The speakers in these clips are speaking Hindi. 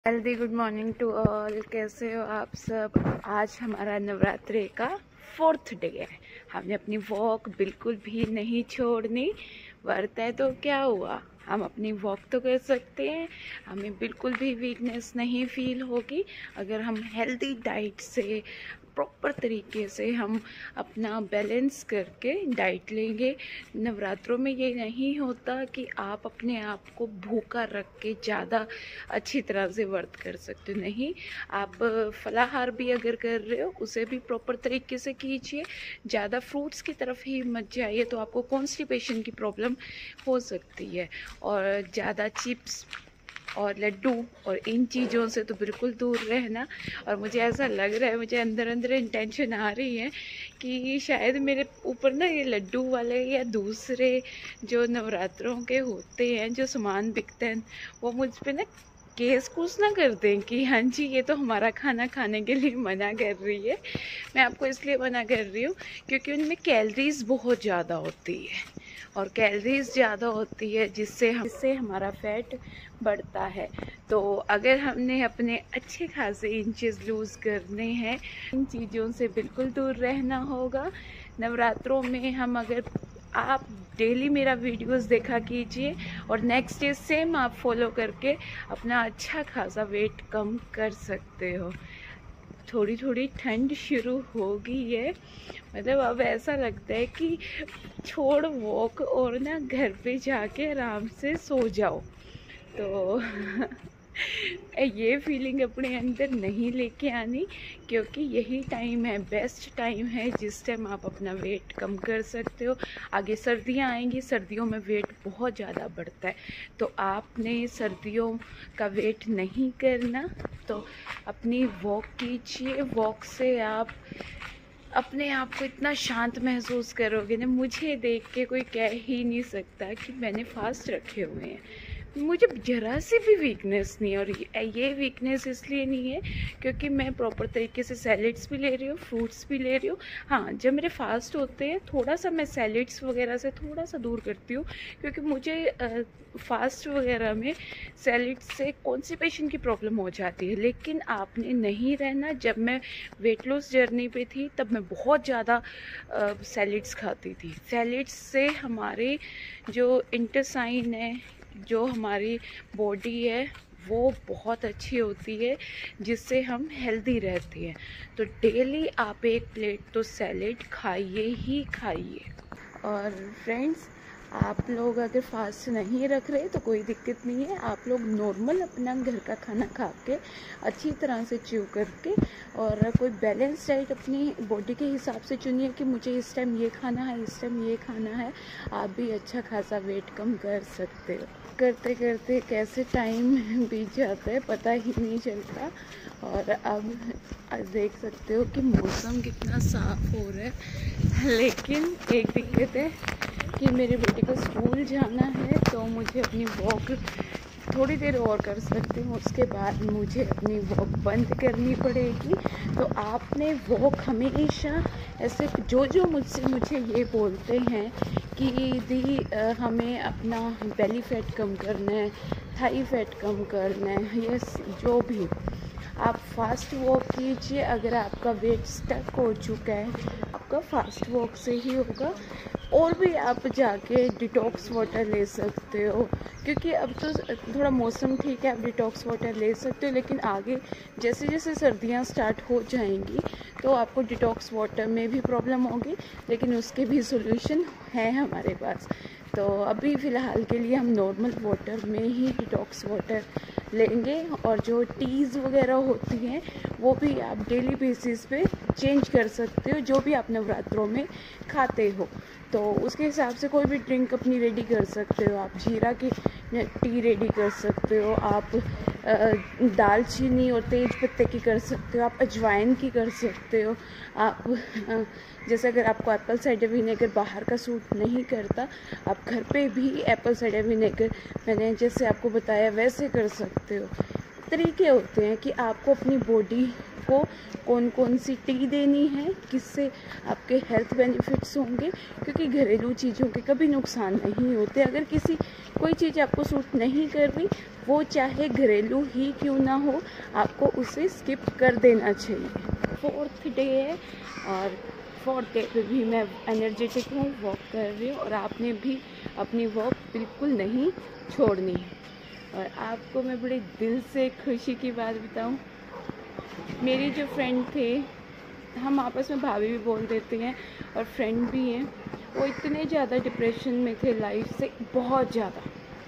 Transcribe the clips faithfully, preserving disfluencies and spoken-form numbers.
Healthy good morning to all. कैसे हो आप सब। आज हमारा नवरात्रि का फोर्थ डे है। हमने अपनी वॉक बिल्कुल भी नहीं छोड़नी। व्रत है तो क्या हुआ, हम अपनी वॉक तो कर सकते हैं। हमें बिल्कुल भी वीकनेस नहीं फील होगी अगर हम हेल्दी डाइट से प्रॉपर तरीके से हम अपना बैलेंस करके डाइट लेंगे। नवरात्रों में ये नहीं होता कि आप अपने आप को भूखा रख के ज़्यादा अच्छी तरह से व्रत कर सकते हो। नहीं, आप फलाहार भी अगर कर रहे हो उसे भी प्रॉपर तरीके से कीजिए। ज़्यादा फ्रूट्स की तरफ ही मत जाइए तो आपको कॉन्स्टिपेशन की प्रॉब्लम हो सकती है। और ज़्यादा चिप्स और लड्डू और इन चीज़ों से तो बिल्कुल दूर रहना। और मुझे ऐसा लग रहा है, मुझे अंदर अंदर इंटेंशन आ रही है कि शायद मेरे ऊपर ना ये लड्डू वाले या दूसरे जो नवरात्रों के होते हैं जो सामान बिकते हैं वो मुझ पे ना केस कुछ ना कर दें कि हाँ जी ये तो हमारा खाना खाने के लिए मना कर रही है। मैं आपको इसलिए मना कर रही हूँ क्योंकि उनमें कैलोरीज बहुत ज़्यादा होती है और कैलोरीज ज़्यादा होती है जिससे हम जिससे हमारा फैट बढ़ता है। तो अगर हमने अपने अच्छे खासे इंचेस लूज़ करने हैं, इन चीज़ों से बिल्कुल दूर रहना होगा। नवरात्रों में हम अगर आप डेली मेरा वीडियोस देखा कीजिए और नेक्स्ट डे सेम आप फॉलो करके अपना अच्छा खासा वेट कम कर सकते हो। थोड़ी थोड़ी ठंड शुरू होगी है, मतलब अब ऐसा लगता है कि छोड़ वॉक और ना घर पे जाके आराम से सो जाओ। तो ये फीलिंग अपने अंदर नहीं लेके आनी, क्योंकि यही टाइम है, बेस्ट टाइम है जिस टाइम आप अपना वेट कम कर सकते हो। आगे सर्दियाँ आएंगी, सर्दियों में वेट बहुत ज़्यादा बढ़ता है। तो आपने सर्दियों का वेट नहीं करना तो अपनी वॉक कीजिए। वॉक से आप अपने आप को इतना शांत महसूस करोगे ना, मुझे देख के कोई कह ही नहीं सकता कि मैंने फास्ट रखे हुए हैं। मुझे ज़रा सी भी वीकनेस नहीं है। और ये वीकनेस इसलिए नहीं है क्योंकि मैं प्रॉपर तरीके से सैलेड्स भी ले रही हूँ, फ्रूट्स भी ले रही हूँ। हाँ, जब मेरे फास्ट होते हैं थोड़ा सा मैं सैलेड्स वगैरह से थोड़ा सा दूर करती हूँ, क्योंकि मुझे फास्ट वगैरह में सैलेड्स से कॉन्स्टिपेशन की प्रॉब्लम हो जाती है। लेकिन आपने नहीं रहना। जब मैं वेट लॉस जर्नी पे थी तब मैं बहुत ज़्यादा सैलेड्स खाती थी। सैलेड्स से हमारे जो इंटेस्टाइन है, जो हमारी बॉडी है, वो बहुत अच्छी होती है जिससे हम हेल्दी रहते हैं। तो डेली आप एक प्लेट तो सैलेड खाइए ही खाइए। और फ्रेंड्स, आप लोग अगर फास्ट नहीं रख रहे तो कोई दिक्कत नहीं है। आप लोग नॉर्मल अपना घर का खाना खा के अच्छी तरह से च्यू करके और कोई बैलेंस डाइट अपनी बॉडी के हिसाब से चुनिए कि मुझे इस टाइम ये खाना है, इस टाइम ये खाना है। आप भी अच्छा खासा वेट कम कर सकते हो। करते करते कैसे टाइम बीत जाता है पता ही नहीं चलता। और अब देख सकते हो कि मौसम कितना साफ हो रहा है। लेकिन एक दिक्कत है कि मेरे बेटे को स्कूल जाना है तो मुझे अपनी वॉक थोड़ी देर और कर सकती हूँ, उसके बाद मुझे अपनी वॉक बंद करनी पड़ेगी। तो आपने वॉक हमेशा ऐसे, जो जो मुझसे मुझे ये बोलते हैं कि दी हमें अपना बेली फैट कम करना है, थाई फैट कम करना है, ये जो भी आप फास्ट वॉक कीजिए। अगर आपका वेट स्टक हो चुका है आपका फास्ट वॉक से ही होगा। और भी आप जाके डिटॉक्स वाटर ले सकते हो, क्योंकि अब तो थोड़ा मौसम ठीक है, आप डिटॉक्स वाटर ले सकते हो। लेकिन आगे जैसे जैसे सर्दियां स्टार्ट हो जाएंगी तो आपको डिटॉक्स वाटर में भी प्रॉब्लम होगी, लेकिन उसके भी सॉल्यूशन है हमारे पास। तो अभी फ़िलहाल के लिए हम नॉर्मल वाटर में ही डिटॉक्स वाटर लेंगे। और जो टीज़ वगैरह होती हैं वो भी आप डेली बेसिस पे चेंज कर सकते हो, जो भी आप नवरात्रों में खाते हो। तो उसके हिसाब से कोई भी ड्रिंक अपनी रेडी कर सकते हो। आप जीरा की टी रेडी कर सकते हो, आप दालचीनी और तेज पत्ते की कर सकते हो, आप अजवाइन की कर सकते हो। आप जैसे अगर आपको एप्पल साइडर विनेगर बाहर का सूट नहीं करता, आप घर पे भी एप्पल साइडर विनेगर मैंने जैसे आपको बताया वैसे कर सकते हो। तरीके होते हैं कि आपको अपनी बॉडी आपको कौन कौन सी टी देनी है, किससे आपके हेल्थ बेनिफिट्स होंगे, क्योंकि घरेलू चीज़ों के कभी नुकसान नहीं होते। अगर किसी कोई चीज़ आपको सूट नहीं कर रही, वो चाहे घरेलू ही क्यों ना हो, आपको उसे स्किप कर देना चाहिए। फोर्थ डे है और फोर्थ डे पे भी मैं एनर्जेटिक हूँ, वॉक कर रही हूँ, और आपने भी अपनी वॉक बिल्कुल नहीं छोड़नी है। और आपको मैं बड़े दिल से खुशी की बात बताऊँ, मेरी जो फ्रेंड थे, हम आपस में भाभी भी बोल देते हैं और फ्रेंड भी हैं, वो इतने ज़्यादा डिप्रेशन में थे लाइफ से, बहुत ज़्यादा।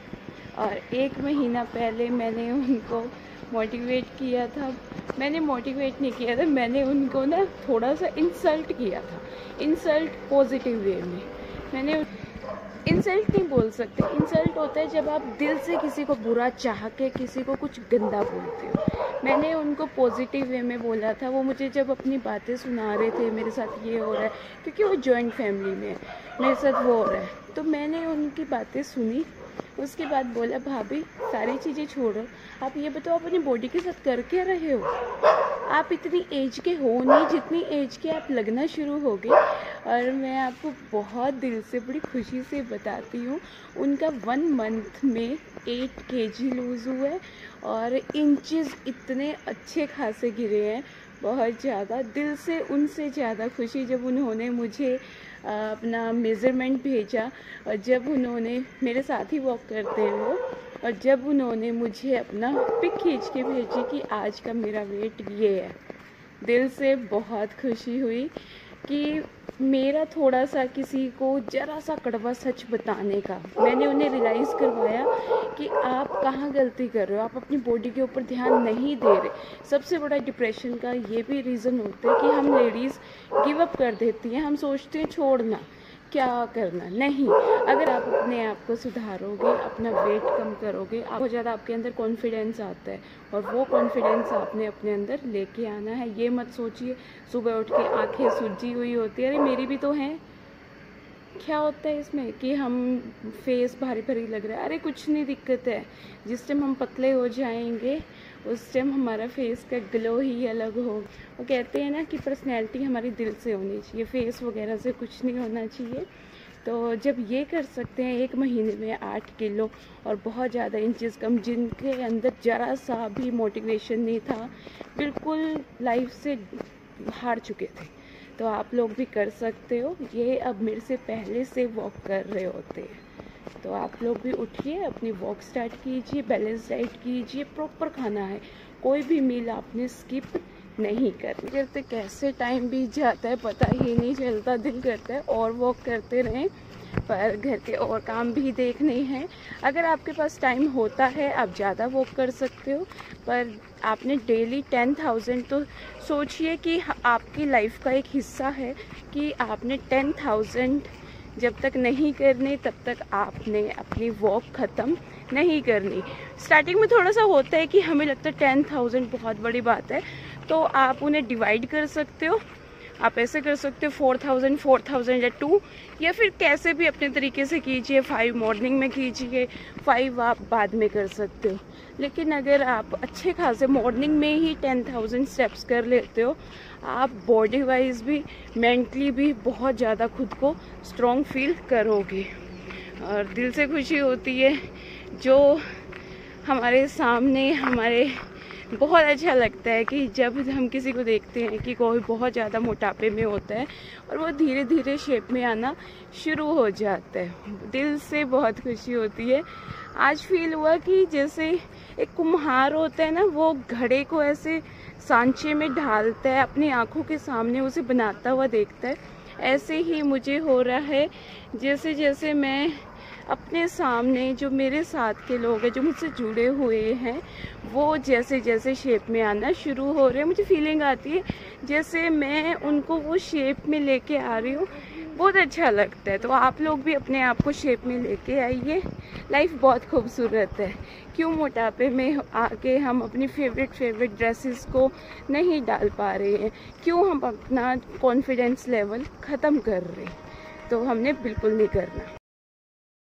और एक महीना पहले मैंने उनको मोटिवेट किया था, मैंने मोटिवेट नहीं किया था, मैंने उनको ना थोड़ा सा इंसल्ट किया था, इंसल्ट पॉजिटिव वे में। मैंने इंसल्ट नहीं बोल सकते, इंसल्ट होता है जब आप दिल से किसी को बुरा चाह के किसी को कुछ गंदा बोलते हो। मैंने उनको पॉजिटिव वे में बोला था। वो मुझे जब अपनी बातें सुना रहे थे, मेरे साथ ये हो रहा है, क्योंकि वो जॉइंट फैमिली में है, मेरे साथ वो हो रहा है, तो मैंने उनकी बातें सुनी। उसके बाद बोला, भाभी सारी चीज़ें छोड़ो, आप ये बताओ अपनी बॉडी के साथ कर क्या रहे हो? आप इतनी एज के हो नहीं जितनी एज के आप लगना शुरू हो गए। और मैं आपको बहुत दिल से बड़ी खुशी से बताती हूँ, उनका वन मंथ में एट के जी लूज़ हुआ है और इंचेस इतने अच्छे खासे गिरे हैं, बहुत ज़्यादा। दिल से उनसे ज़्यादा खुशी जब उन्होंने मुझे अपना मेज़रमेंट भेजा, और जब उन्होंने मेरे साथ ही वॉक करते हैं वो, और जब उन्होंने मुझे अपना पिक खींच के भेजी कि आज का मेरा वेट ये है, दिल से बहुत खुशी हुई कि मेरा थोड़ा सा किसी को ज़रा सा कड़वा सच बताने का, मैंने उन्हें रियलाइज़ करवाया कि आप कहाँ गलती कर रहे हो, आप अपनी बॉडी के ऊपर ध्यान नहीं दे रहे। सबसे बड़ा डिप्रेशन का ये भी रीज़न होता है कि हम लेडीज़ गिव अप कर देती हैं, हम सोचते हैं छोड़ना, क्या करना नहीं। अगर आप अपने आप को सुधारोगे, अपना वेट कम करोगे, बहुत ज़्यादा आपके अंदर कॉन्फिडेंस आता है, और वो कॉन्फिडेंस आपने अपने अंदर लेके आना है। ये मत सोचिए सुबह उठ के आंखें सूजी हुई होती है, अरे मेरी भी तो हैं, क्या होता है इसमें कि हम फेस भारी भारी लग रहा है, अरे कुछ नहीं दिक्कत है। जिस टाइम हम पतले हो जाएंगे उस टाइम हमारा फेस का ग्लो ही अलग हो। वो कहते हैं ना कि पर्सनैलिटी हमारी दिल से होनी चाहिए, फेस वगैरह से कुछ नहीं होना चाहिए। तो जब ये कर सकते हैं एक महीने में आठ किलो और बहुत ज़्यादा इंचेस कम, जिनके अंदर ज़रा सा भी मोटिवेशन नहीं था, बिल्कुल लाइफ से हार चुके थे, तो आप लोग भी कर सकते हो। ये अब मेरे से पहले से वॉक कर रहे होते हैं, तो आप लोग भी उठिए, अपनी वॉक स्टार्ट कीजिए, बैलेंस डाइट कीजिए, प्रॉपर खाना है, कोई भी मील आपने स्किप नहीं करनी। करते कैसे टाइम बीत जाता है पता ही नहीं चलता, दिल करता है और वॉक करते रहें, पर घर के और काम भी देखने हैं। अगर आपके पास टाइम होता है आप ज़्यादा वॉक कर सकते हो, पर आपने डेली टेन थाउजेंड तो सोचिए कि आपकी लाइफ का एक हिस्सा है कि आपने टेन थाउजेंड जब तक नहीं करने तब तक आपने अपनी वॉक ख़त्म नहीं करनी। स्टार्टिंग में थोड़ा सा होता है कि हमें लगता है टेन थाउजेंड बहुत बड़ी बात है, तो आप उन्हें डिवाइड कर सकते हो। आप ऐसे कर सकते हो फोर थाउजेंड फोर थाउजेंड या टू, या फिर कैसे भी अपने तरीके से कीजिए। फाइव मॉर्निंग में कीजिए, फाइव आप बाद में कर सकते हो। लेकिन अगर आप अच्छे खासे मॉर्निंग में ही टेन थाउजेंड स्टेप्स कर लेते हो, आप बॉडी वाइज भी मेंटली भी बहुत ज़्यादा खुद को स्ट्रॉन्ग फील करोगे। और दिल से खुशी होती है जो हमारे सामने हमारे बहुत अच्छा लगता है कि जब हम किसी को देखते हैं कि कोई बहुत ज़्यादा मोटापे में होता है और वो धीरे धीरे शेप में आना शुरू हो जाता है, दिल से बहुत खुशी होती है। आज फील हुआ कि जैसे एक कुम्हार होता है ना, वो घड़े को ऐसे सांचे में ढालता है, अपनी आँखों के सामने उसे बनाता हुआ देखता है, ऐसे ही मुझे हो रहा है। जैसे जैसे मैं अपने सामने जो मेरे साथ के लोग हैं जो मुझसे जुड़े हुए हैं, वो जैसे जैसे शेप में आना शुरू हो रहे हैं, मुझे फीलिंग आती है जैसे मैं उनको वो शेप में लेके आ रही हूँ, बहुत अच्छा लगता है। तो आप लोग भी अपने आप को शेप में लेके आइए, लाइफ बहुत खूबसूरत है। क्यों मोटापे में आके हम अपनी फेवरेट फेवरेट ड्रेसेस को नहीं डाल पा रहे हैं, क्यों हम अपना कॉन्फिडेंस लेवल ख़त्म कर रहे हैं, तो हमने बिल्कुल नहीं करना।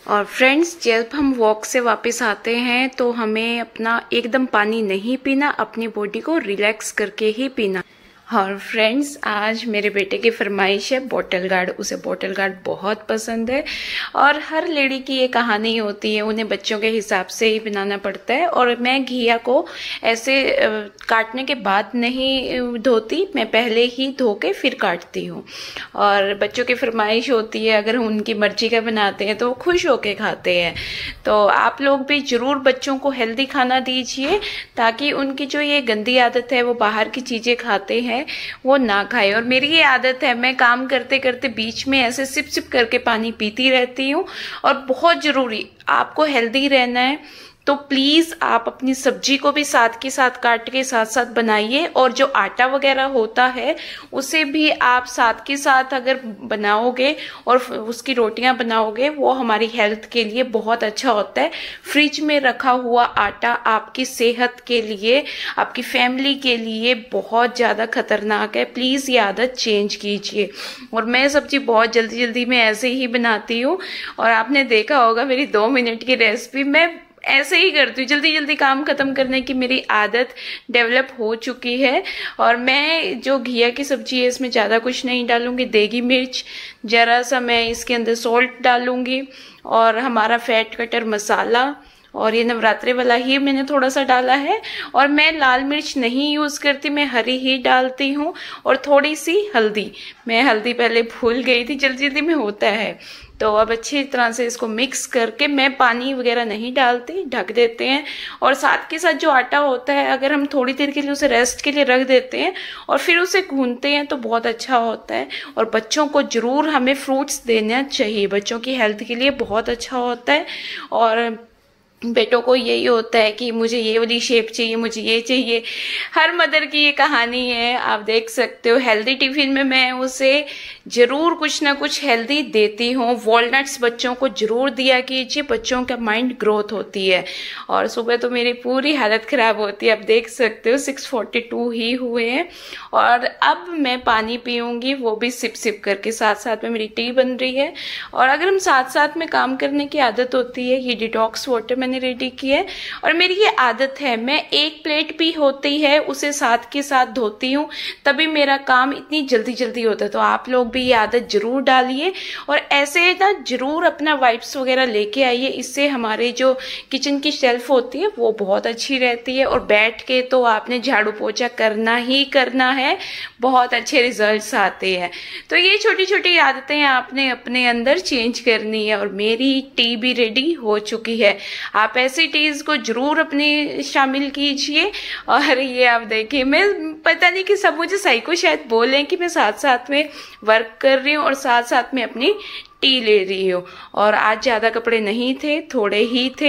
और फ्रेंड्स, जब हम वॉक से वापस आते हैं तो हमें अपना एकदम पानी नहीं पीना, अपनी बॉडी को रिलैक्स करके ही पीना। और फ्रेंड्स, आज मेरे बेटे की फरमाइश है बॉटल गार्ड। उसे बॉटल गार्ड बहुत पसंद है और हर लेडी की ये कहानी होती है, उन्हें बच्चों के हिसाब से ही बनाना पड़ता है। और मैं घिया को ऐसे काटने के बाद नहीं धोती, मैं पहले ही धो के फिर काटती हूँ। और बच्चों की फरमाइश होती है, अगर उनकी मर्जी का बनाते हैं तो वो खुश होके खाते हैं। तो आप लोग भी जरूर बच्चों को हेल्दी खाना दीजिए, ताकि उनकी जो ये गंदी आदत है, वो बाहर की चीज़ें खाते हैं, वो ना खाए। और मेरी ये आदत है, मैं काम करते करते बीच में ऐसे सिप सिप करके पानी पीती रहती हूँ। और बहुत जरूरी, आपको हेल्दी रहना है तो प्लीज आप अपनी सब्जी को भी साथ के साथ काट के साथ साथ बनाइए। और जो आटा वगैरह होता है उसे भी आप साथ के साथ अगर बनाओगे और उसकी रोटियां बनाओगे, वो हमारी हेल्थ के लिए बहुत अच्छा होता है। फ्रिज में रखा हुआ आटा आपकी सेहत के लिए, आपकी फैमिली के लिए बहुत ज्यादा खतरनाक है। प्लीज ये आदत चेंज कीजिए। और मैं सब्जी बहुत जल्दी जल्दी में ऐसे ही बनाती हूँ, और आपने देखा होगा मेरी दो मिनट की रेसिपी, मैं ऐसे ही करती हूँ, जल्दी जल्दी काम खत्म करने की मेरी आदत डेवलप हो चुकी है। और मैं जो घिया की सब्जी है, इसमें ज़्यादा कुछ नहीं डालूंगी। देगी मिर्च, जरा सा मैं इसके अंदर सॉल्ट डालूंगी, और हमारा फैट कटर मसाला, और ये नवरात्रे वाला ही मैंने थोड़ा सा डाला है। और मैं लाल मिर्च नहीं यूज़ करती, मैं हरी ही डालती हूँ। और थोड़ी सी हल्दी, मैं हल्दी पहले भूल गई थी, जल्दी जल्दी में होता है। तो अब अच्छी तरह से इसको मिक्स करके, मैं पानी वगैरह नहीं डालती, ढक देते हैं। और साथ के साथ जो आटा होता है, अगर हम थोड़ी देर के लिए उसे रेस्ट के लिए रख देते हैं और फिर उसे गूंथते हैं तो बहुत अच्छा होता है। और बच्चों को जरूर हमें फ्रूट्स देना चाहिए, बच्चों की हेल्थ के लिए बहुत अच्छा होता है। और बेटों को यही होता है कि मुझे ये वाली शेप चाहिए, मुझे ये चाहिए। हर मदर की ये कहानी है, आप देख सकते हो। हेल्दी टिफिन में मैं उसे जरूर कुछ ना कुछ हेल्दी देती हूँ। वॉलनट्स बच्चों को जरूर दिया कीजिए, बच्चों का माइंड ग्रोथ होती है। और सुबह तो मेरी पूरी हालत खराब होती है, आप देख सकते हो सिक्स फोर्टी टू ही हुए हैं। और अब मैं पानी पीऊंगी, वो भी सिप सिप करके, साथ साथ में मेरी टी बन रही है। और अगर हम साथ साथ में काम करने की आदत होती है, ये डिटॉक्स वाटर मैंने रेडी की है। और मेरी ये आदत है, मैं एक प्लेट भी होती है उसे साथ के साथ धोती हूँ, तभी मेरा काम इतनी जल्दी जल्दी होता है। तो आप लोग भी ये आदत जरूर डालिए, और ऐसे ना जरूर अपना वाइप्स वगैरह लेके आइए। इससे हमारे जो किचन की शेल्फ होती है वो बहुत अच्छी रहती है। और बैठ के तो आपने झाड़ू पोछा करना ही करना है, बहुत अच्छे रिजल्ट्स आते हैं। तो ये छोटी छोटी आदतें आपने अपने अंदर चेंज करनी है। और मेरी टी भी रेडी हो चुकी है, आप ऐसी टीज को जरूर अपनी शामिल कीजिए। और ये आप देखिए, मैं पता नहीं कि सब मुझे साइको शायद बोलें कि मैं साथ साथ में वर्क कर रही हूँ और साथ साथ में अपनी टी ले रही हूँ। और आज ज्यादा कपड़े नहीं थे, थोड़े ही थे।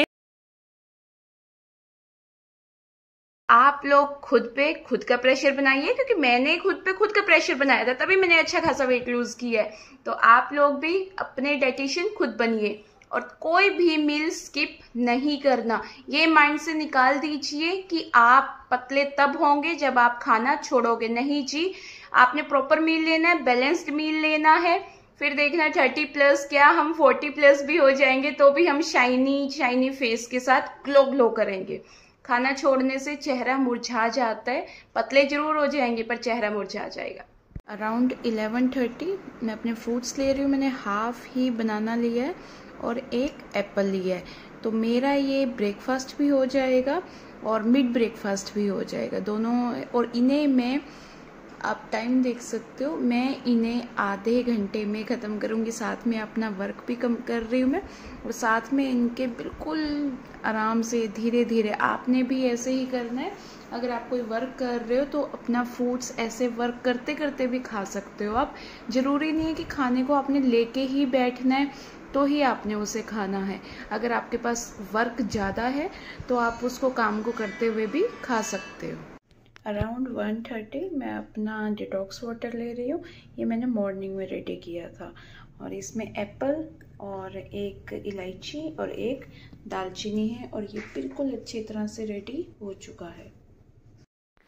आप लोग खुद पे खुद का प्रेशर बनाइए, क्योंकि मैंने खुद पे खुद का प्रेशर बनाया था, तभी मैंने अच्छा खासा वेट लूज किया है। तो आप लोग भी अपने डाइटिशियन खुद बनिए, और कोई भी मील स्किप नहीं करना। ये माइंड से निकाल दीजिए कि आप पतले तब होंगे जब आप खाना छोड़ोगे। नहीं जी, आपने प्रॉपर मील लेना है, बैलेंस्ड मील लेना है। फिर देखना थर्टी प्लस क्या हम फोर्टी प्लस भी हो जाएंगे तो भी हम शाइनी शाइनी फेस के साथ ग्लो ग्लो करेंगे। खाना छोड़ने से चेहरा मुरझा जाता है, पतले जरूर हो जाएंगे पर चेहरा मुरझा जाएगा। अराउंड इलेवन थर्टी मैं अपने फ्रूट्स ले रही हूँ। मैंने हाफ ही बनाना लिया है और एक एप्पल लिया है। तो मेरा ये ब्रेकफास्ट भी हो जाएगा और मिड ब्रेकफास्ट भी हो जाएगा दोनों। और इन्हें मैं, आप टाइम देख सकते हो, मैं इन्हें आधे घंटे में ख़त्म करूँगी। साथ में अपना वर्क भी कम कर रही हूँ मैं, और साथ में इनके बिल्कुल आराम से धीरे धीरे आपने भी ऐसे ही करना है। अगर आप कोई वर्क कर रहे हो तो अपना फूड्स ऐसे वर्क करते करते भी खा सकते हो आप। ज़रूरी नहीं है कि खाने को आपने लेके ही बैठना है तो ही आपने उसे खाना है। अगर आपके पास वर्क ज़्यादा है तो आप उसको काम को करते हुए भी खा सकते हो। अराउंड वन थर्टी मैं अपना डिटॉक्स वाटर ले रही हूँ। ये मैंने मॉर्निंग में रेडी किया था, और इसमें एप्पल और एक इलायची और एक दालचीनी है, और ये बिल्कुल अच्छी तरह से रेडी हो चुका है।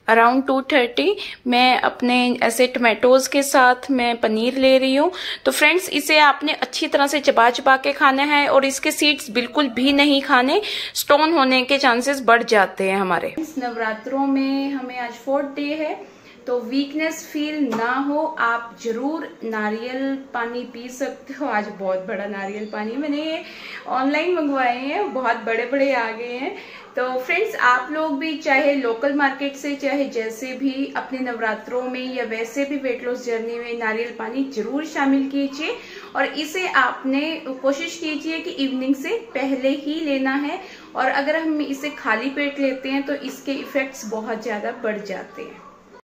अराउंड टू थर्टी मैं अपने ऐसे टमाटोज के साथ मैं पनीर ले रही हूँ। तो फ्रेंड्स इसे आपने अच्छी तरह से चबा चबा के खाना है और इसके सीड्स बिल्कुल भी नहीं खाने, स्टोन होने के चांसेस बढ़ जाते हैं हमारे। नवरात्रों में हमें आज फोर्थ डे है, तो वीकनेस फील ना हो आप जरूर नारियल पानी पी सकते हो। आज बहुत बड़ा नारियल पानी मैंने ये ऑनलाइन मंगवाए हैं, बहुत बड़े बड़े आ गए हैं। तो फ्रेंड्स आप लोग भी चाहे लोकल मार्केट से चाहे जैसे भी अपने नवरात्रों में या वैसे भी वेट लॉस जर्नी में नारियल पानी जरूर शामिल कीजिए और इसे आपने कोशिश कीजिए कि इवनिंग से पहले ही लेना है। और अगर हम इसे खाली पेट लेते हैं तो इसके इफेक्ट्स बहुत ज्यादा बढ़ जाते हैं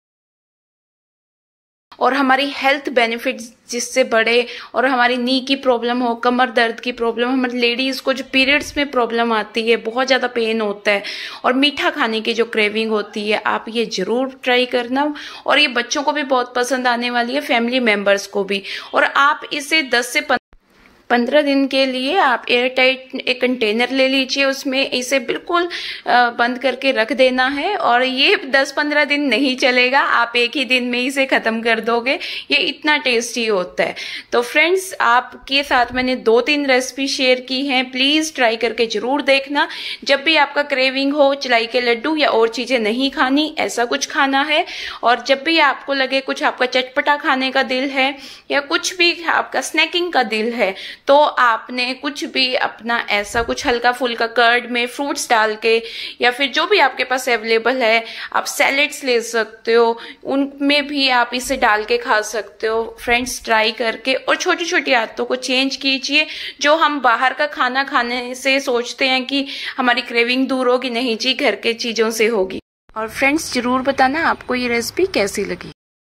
और हमारी हेल्थ बेनिफिट्स जिससे बढ़े, और हमारी नी की प्रॉब्लम हो, कमर दर्द की प्रॉब्लम, हमारी लेडीज को जो पीरियड्स में प्रॉब्लम आती है, बहुत ज़्यादा पेन होता है और मीठा खाने की जो क्रेविंग होती है, आप ये जरूर ट्राई करना। और ये बच्चों को भी बहुत पसंद आने वाली है, फैमिली मेम्बर्स को भी। और आप इसे दस से पंद्रह दिन के लिए आप एयर टाइट एक कंटेनर ले लीजिए, उसमें इसे बिल्कुल बंद करके रख देना है और ये दस पंद्रह दिन नहीं चलेगा, आप एक ही दिन में इसे खत्म कर दोगे। ये इतना टेस्टी होता है। तो फ्रेंड्स आपके साथ मैंने दो तीन रेसिपी शेयर की हैं, प्लीज ट्राई करके जरूर देखना। जब भी आपका क्रेविंग हो चलाई के लड्डू या और चीजें नहीं खानी, ऐसा कुछ खाना है, और जब भी आपको लगे कुछ आपका चटपटा खाने का दिल है या कुछ भी आपका स्नैकिंग का दिल है, तो आपने कुछ भी अपना ऐसा कुछ हल्का फुल्का कर्ड में फ्रूट्स डाल के या फिर जो भी आपके पास अवेलेबल है, आप सैलेड्स ले सकते हो, उनमें भी आप इसे डाल के खा सकते हो। फ्रेंड्स ट्राई करके और छोटी छोटी आदतों को चेंज कीजिए। जो हम बाहर का खाना खाने से सोचते हैं कि हमारी क्रेविंग दूर होगी, नहीं जी, घर के चीजों से होगी। और फ्रेंड्स जरूर बताना आपको ये रेसिपी कैसी लगी।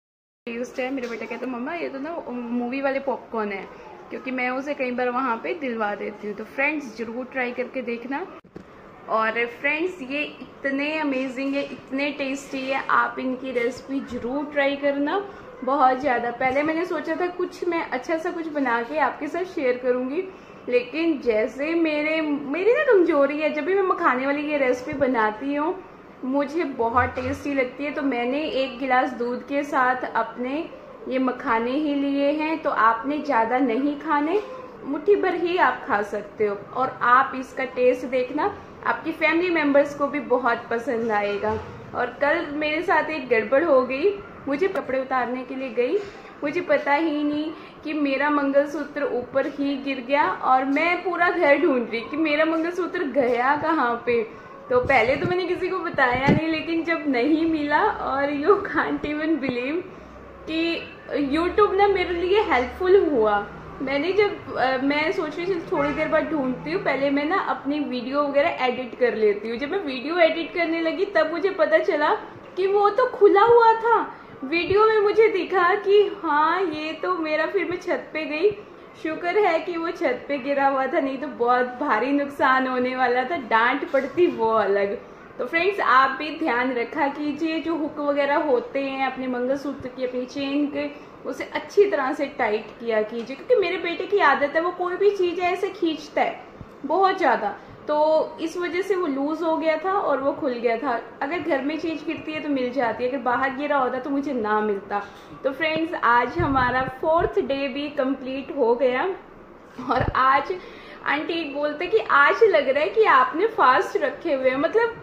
मेरे बेटा कहते मम्मा ये तो ना मूवी वाले पॉपकॉर्न है, क्योंकि मैं उसे कई बार वहाँ पे दिलवा देती हूँ। तो फ्रेंड्स जरूर ट्राई करके देखना। और फ्रेंड्स ये इतने अमेजिंग है, इतने टेस्टी है, आप इनकी रेसिपी जरूर ट्राई करना। बहुत ज़्यादा पहले मैंने सोचा था कुछ मैं अच्छा सा कुछ बना के आपके साथ शेयर करूँगी, लेकिन जैसे मेरे मेरी ना कमजोरी है, जब भी मैं मखाने वाली ये रेसिपी बनाती हूँ मुझे बहुत टेस्टी लगती है। तो मैंने एक गिलास दूध के साथ अपने ये मखाने ही लिए हैं, तो आपने ज़्यादा नहीं खाने, मुट्ठी भर ही आप खा सकते हो। और आप इसका टेस्ट देखना, आपकी फैमिली मेंबर्स को भी बहुत पसंद आएगा। और कल मेरे साथ एक गड़बड़ हो गई, मुझे कपड़े उतारने के लिए गई, मुझे पता ही नहीं कि मेरा मंगलसूत्र ऊपर ही गिर गया और मैं पूरा घर ढूंढ रही कि मेरा मंगलसूत्र गया कहाँ पे। तो पहले तो मैंने किसी को बताया नहीं, लेकिन जब नहीं मिला, और यू कांट इवन बिलीव कि YouTube ना मेरे लिए हेल्पफुल हुआ। मैंने जब आ, मैं सोच रही थी थोड़ी देर बाद ढूंढती हूँ, पहले मैं ना अपनी वीडियो वगैरह एडिट कर लेती हूँ। जब मैं वीडियो एडिट करने लगी तब मुझे पता चला कि वो तो खुला हुआ था। वीडियो में मुझे दिखा कि हाँ ये तो मेरा, फिर मैं छत पे गई, शुक्र है कि वो छत पे गिरा हुआ था, नहीं तो बहुत भारी नुकसान होने वाला था, डांट पड़ती वो अलग। तो फ्रेंड्स आप भी ध्यान रखा कीजिए, जो हुक वगैरह होते हैं अपने मंगलसूत्र की, अपनी चेन के, उसे अच्छी तरह से टाइट किया कीजिए। क्योंकि मेरे बेटे की आदत है, वो कोई भी चीज़ है ऐसे खींचता है बहुत ज़्यादा, तो इस वजह से वो लूज हो गया था और वो खुल गया था। अगर घर में चीज़ गिरती है तो मिल जाती है, अगर बाहर गिरा होता तो मुझे ना मिलता। तो फ्रेंड्स आज हमारा फोर्थ डे भी कंप्लीट हो गया और आज आंटी बोलते कि आज लग रहा है कि आपने फास्ट रखे हुए हैं, मतलब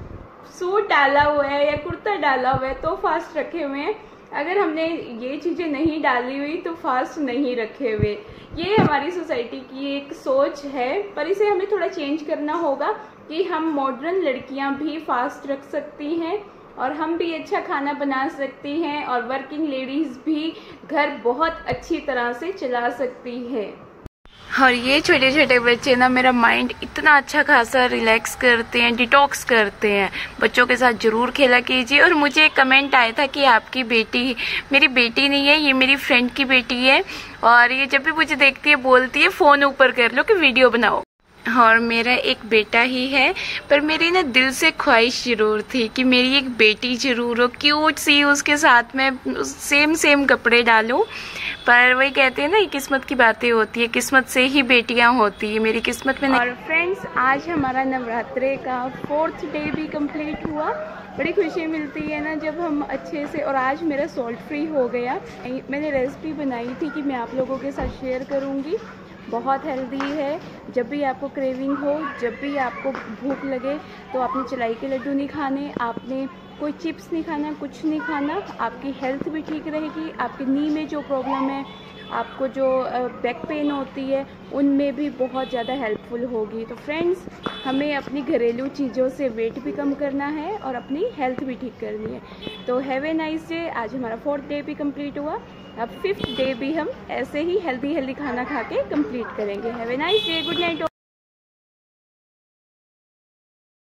सूट डाला हुआ है या कुर्ता डाला हुआ है तो फास्ट रखे हुए हैं। अगर हमने ये चीज़ें नहीं डाली हुई तो फास्ट नहीं रखे हुए। ये हमारी सोसाइटी की एक सोच है, पर इसे हमें थोड़ा चेंज करना होगा कि हम मॉडर्न लड़कियां भी फास्ट रख सकती हैं और हम भी अच्छा खाना बना सकती हैं और वर्किंग लेडीज़ भी घर बहुत अच्छी तरह से चला सकती है। और ये छोटे छोटे बच्चे ना मेरा माइंड इतना अच्छा खासा रिलैक्स करते हैं, डिटॉक्स करते हैं। बच्चों के साथ जरूर खेला कीजिए। और मुझे एक कमेंट आया था कि आपकी बेटी, मेरी बेटी नहीं है, ये मेरी फ्रेंड की बेटी है, और ये जब भी मुझे देखती है बोलती है फ़ोन ऊपर कर लो कि वीडियो बनाओ। और मेरा एक बेटा ही है, पर मेरी ना दिल से ख्वाहिश ज़रूर थी कि मेरी एक बेटी ज़रूर हो, क्यूट सी, उसके साथ में सेम सेम कपड़े डालूं। पर वही कहते हैं ना, किस्मत की बातें होती है, किस्मत से ही बेटियां होती है, मेरी किस्मत में नहीं। और फ्रेंड्स, आज हमारा नवरात्रे का फोर्थ डे भी कंप्लीट हुआ। बड़ी खुशी मिलती है ना जब हम अच्छे से, और आज मेरा सॉल्ट फ्री हो गया। मैंने रेसिपी बनाई थी कि मैं आप लोगों के साथ शेयर करूँगी। बहुत हेल्दी है। जब भी आपको क्रेविंग हो, जब भी आपको भूख लगे, तो आपने चलाई के लड्डू नहीं खाने, आपने कोई चिप्स नहीं खाना, कुछ नहीं खाना। आपकी हेल्थ भी ठीक रहेगी, आपकी नी में जो प्रॉब्लम है, आपको जो बैक पेन होती है, उनमें भी बहुत ज़्यादा हेल्पफुल होगी। तो फ्रेंड्स, हमें अपनी घरेलू चीज़ों से वेट भी कम करना है और अपनी हेल्थ भी ठीक करनी है। तो हैव ए नाइस डे। आज हमारा फोर्थ डे भी कंप्लीट हुआ। अब फिफ्थ डे भी हम ऐसे ही हेल्दी हेल्दी खाना खा के कंप्लीट करेंगे। Have a nice day. Good night.